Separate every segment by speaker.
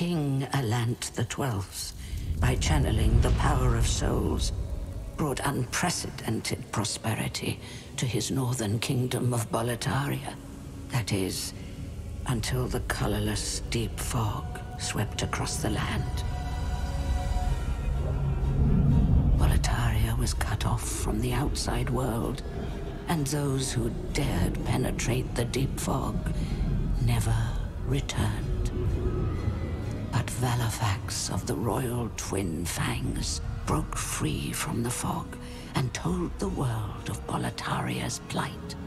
Speaker 1: King Alant XII, by channeling the power of souls, brought unprecedented prosperity to his northern kingdom of Boletaria. That is, until the colorless deep fog swept across the land. Boletaria was cut off from the outside world, and those who dared penetrate the deep fog never returned. But Valifax of the Royal Twin Fangs broke free from the fog and told the world of Boletaria's plight.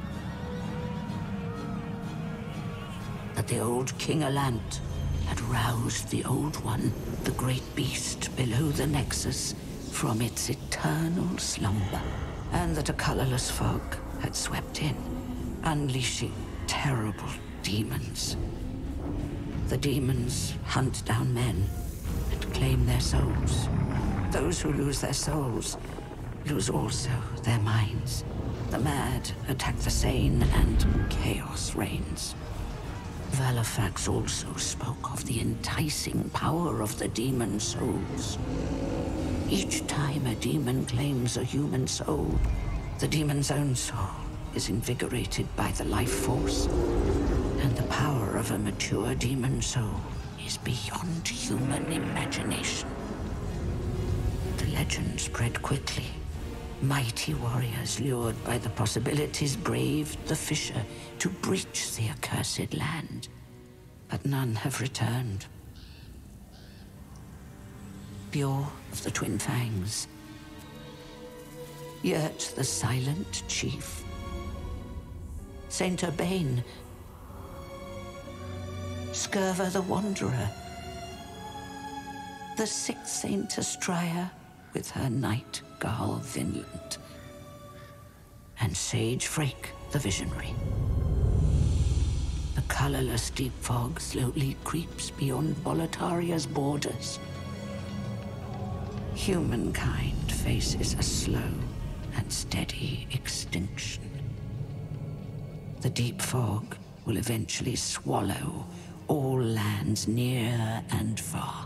Speaker 1: That the old King Alant had roused the Old One, the great beast below the Nexus, from its eternal slumber, and that a colorless fog had swept in, unleashing terrible demons. The demons hunt down men and claim their souls. Those who lose their souls lose also their minds. The mad attack the sane, and chaos reigns. Valifax also spoke of the enticing power of the demon souls. Each time a demon claims a human soul, the demon's own soul is invigorated by the life force, and the power of a mature demon soul is beyond human imagination. The legend spread quickly. Mighty warriors lured by the possibilities braved the fissure to breach the accursed land, but none have returned. Bjor of the Twin Fangs, Yurt the Silent Chief, Saint Urbane, Skirva the Wanderer, the sixth Saint Astraea with her knight Garl Vinland, and Sage Frake the Visionary. The colorless deep fog slowly creeps beyond Boletaria's borders. Humankind faces a slow and steady extinction. The deep fog will eventually swallow all lands near and far.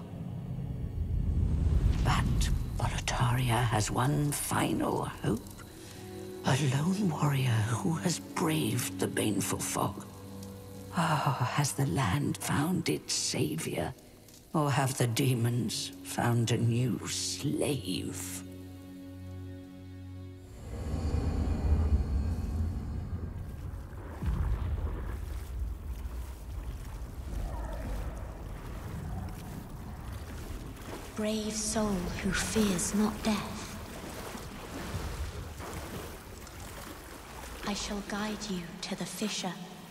Speaker 1: But Boletaria has one final hope. A lone warrior who has braved the baneful fog. Has the land found its savior? Or have the demons found a new slave?
Speaker 2: Brave soul who fears not death. I shall guide you to the fissure.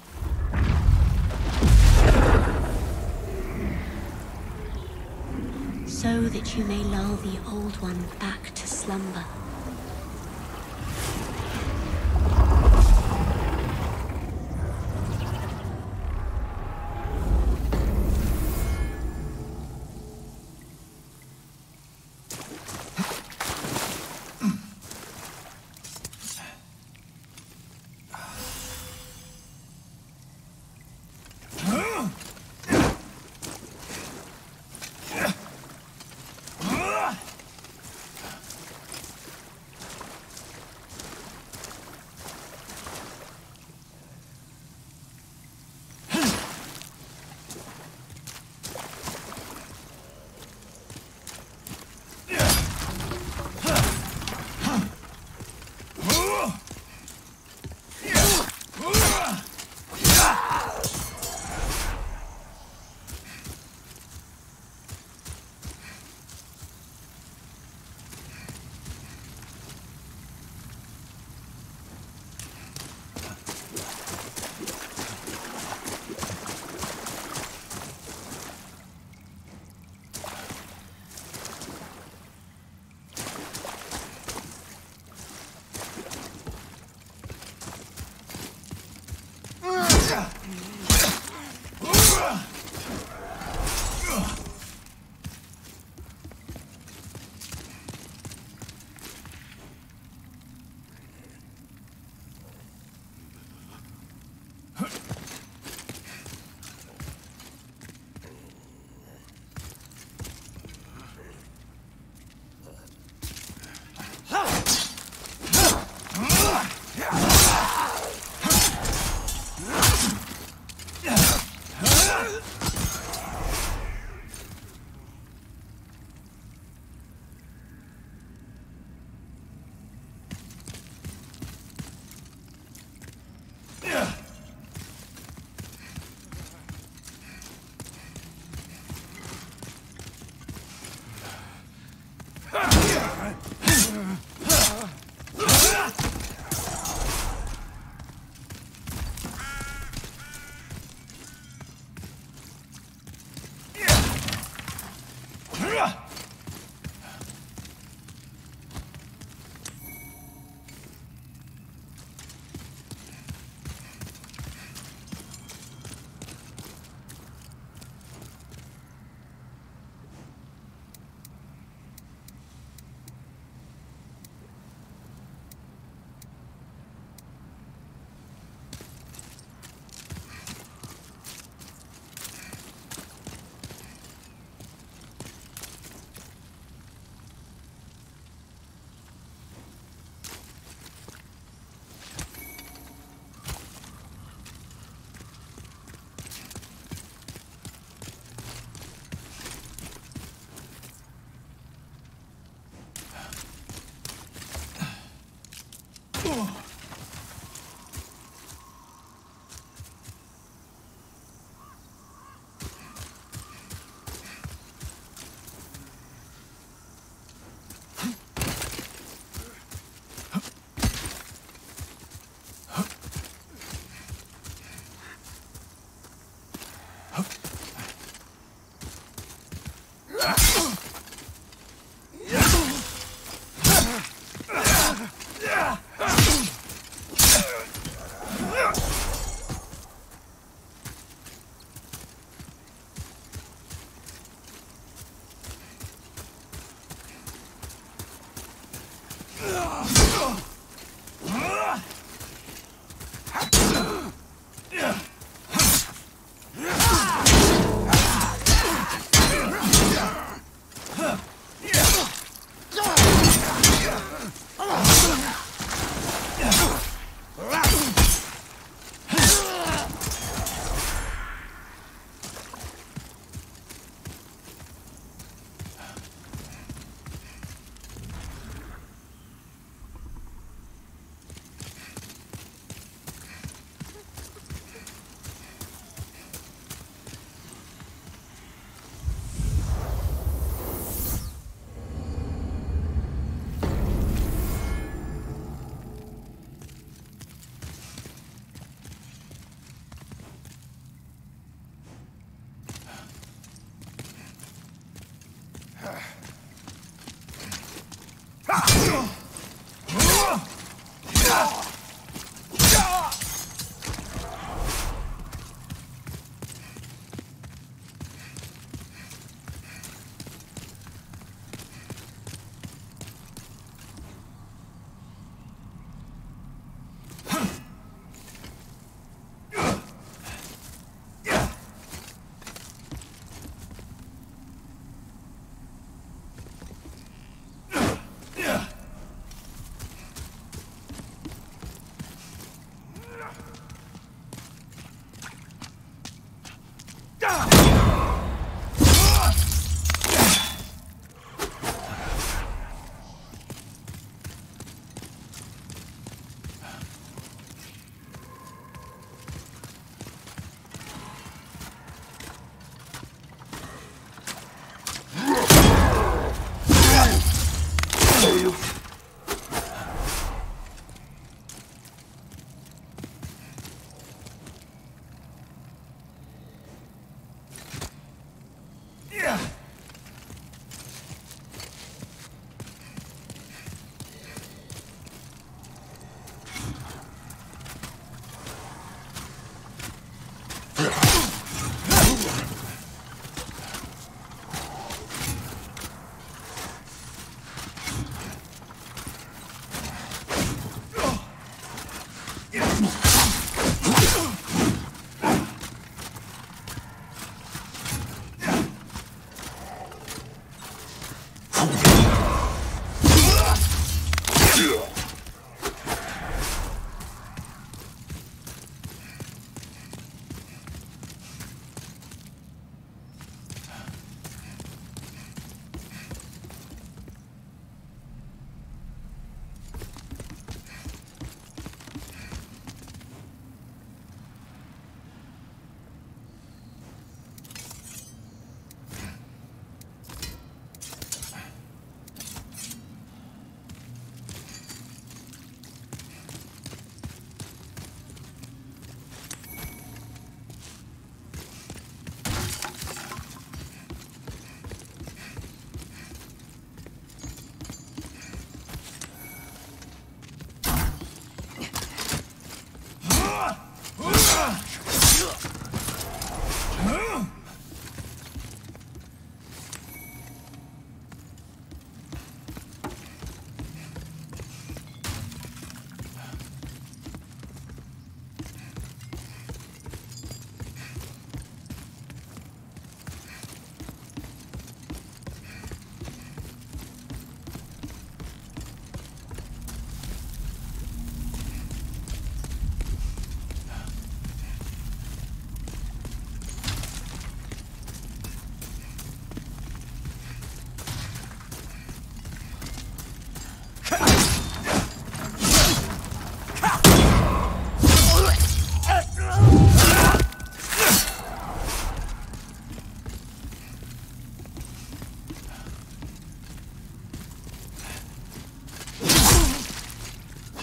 Speaker 2: So that you may lull the Old One back to slumber.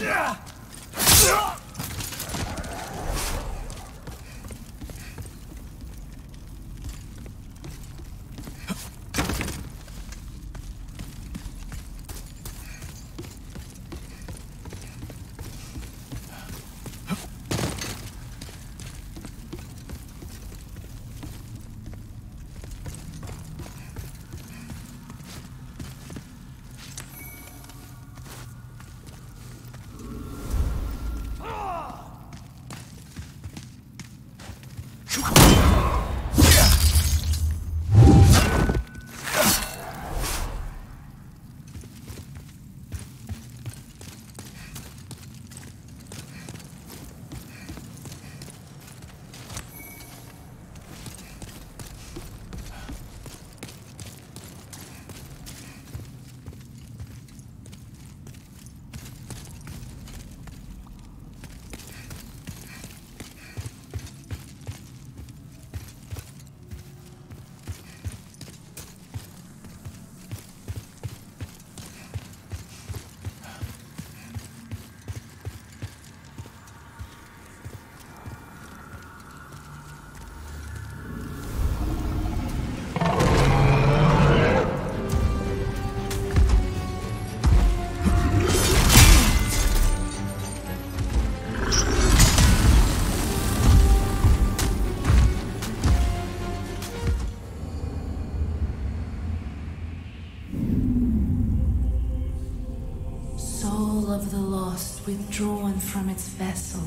Speaker 3: Of the lost withdrawn from its vessel.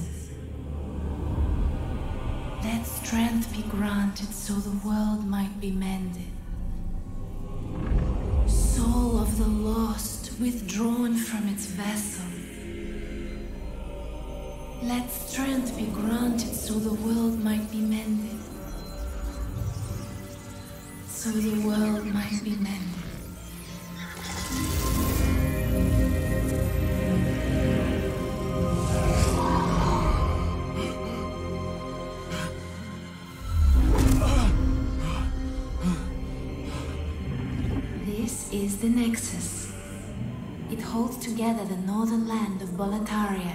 Speaker 3: Let strength be granted so the world might be mended. Soul of the lost withdrawn from its vessel. Let strength be granted so the world might be mended. So the world might be mended. Is the Nexus. It holds together the northern land of Boletaria.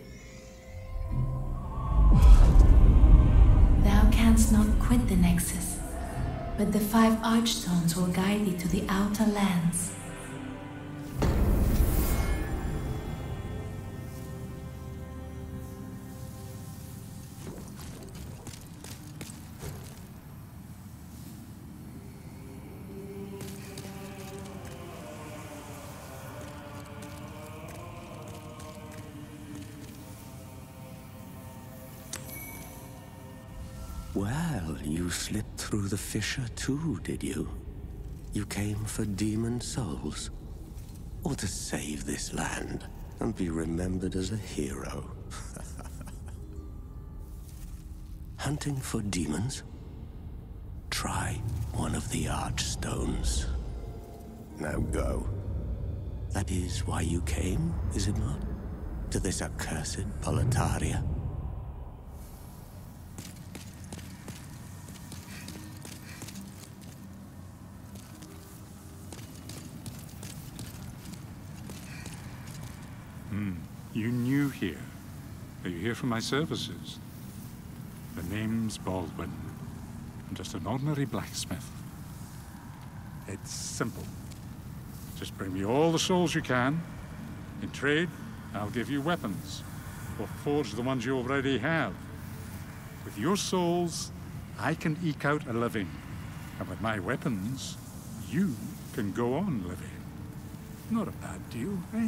Speaker 3: Thou canst not quit the Nexus, but the 5 Archstones will guide thee to the outer lands.
Speaker 4: Well, you slipped through the fissure too, did you? You came for demon souls? Or to save this land and be remembered as a hero? Hunting for demons? Try one of the Archstones. Now go. That is why you came, is it not? To this accursed Boletaria?
Speaker 5: You new here. Are you here for my services? The name's Baldwin. I'm just an ordinary blacksmith. It's simple. Just bring me all the souls you can. In trade, I'll give you weapons, or forge the ones you already have. With your souls, I can eke out a living. And with my weapons, you can go on living. Not a bad deal, eh?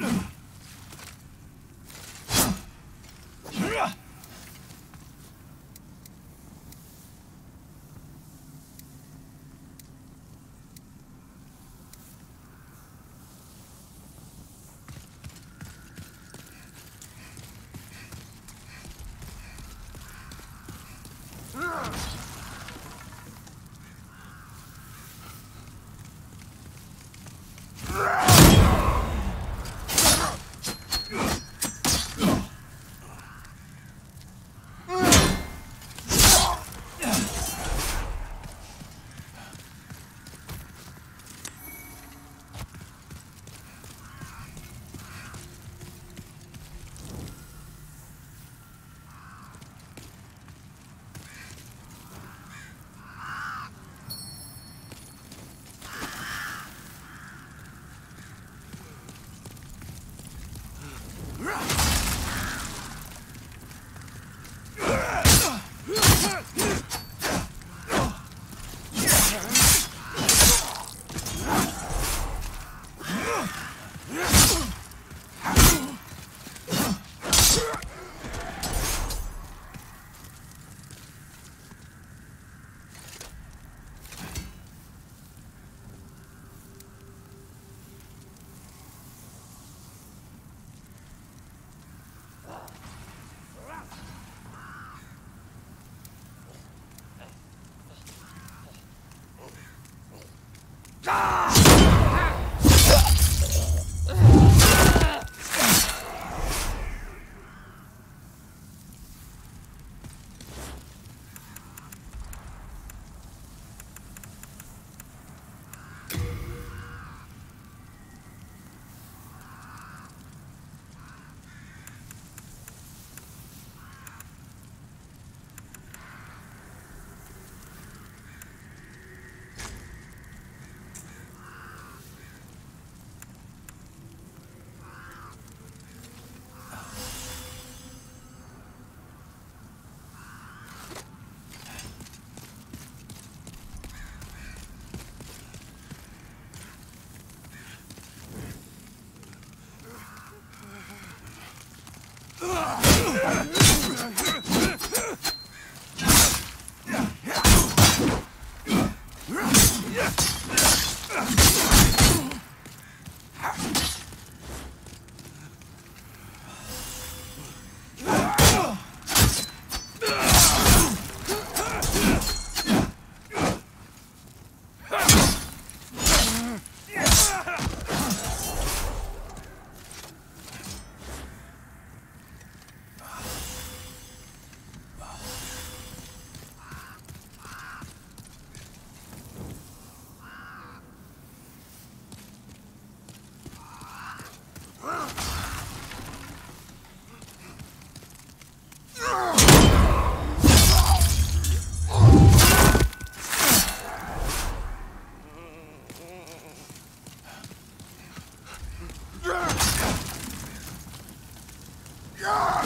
Speaker 6: Yeah!